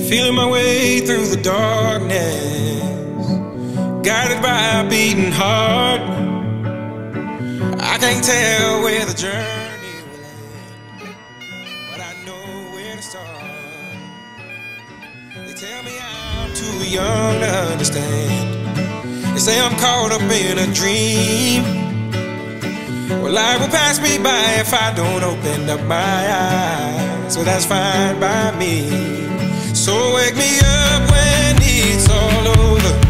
Feeling my way through the darkness, guided by a beating heart. I can't tell where the journey will end, but I know where to start. They tell me I'm too young to understand. They say I'm caught up in a dream. Well, life will pass me by if I don't open up my eyes. So that's fine by me. So wake me up when it's all over.